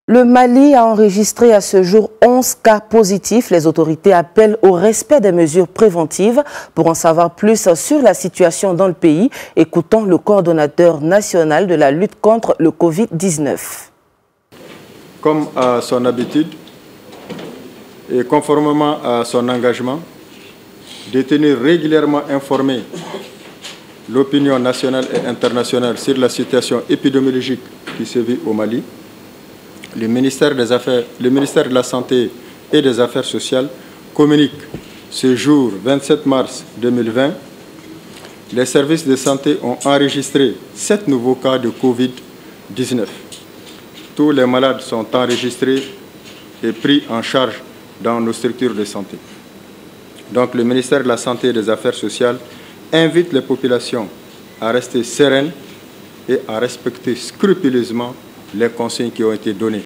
Le Mali a enregistré à ce jour 11 cas positifs. Les autorités appellent au respect des mesures préventives. Pour en savoir plus sur la situation dans le pays, écoutons le coordonnateur national de la lutte contre le Covid-19. Comme à son habitude et conformément à son engagement, de tenir régulièrement informée l'opinion nationale et internationale sur la situation épidémiologique qui se vit au Mali, le ministère de la Santé et des Affaires sociales communique ce jour 27 mars 2020, les services de santé ont enregistré 7 nouveaux cas de Covid-19. Tous les malades sont enregistrés et pris en charge dans nos structures de santé. Donc le ministère de la Santé et des Affaires sociales invite les populations à rester sereines et à respecter scrupuleusement les consignes qui ont été données.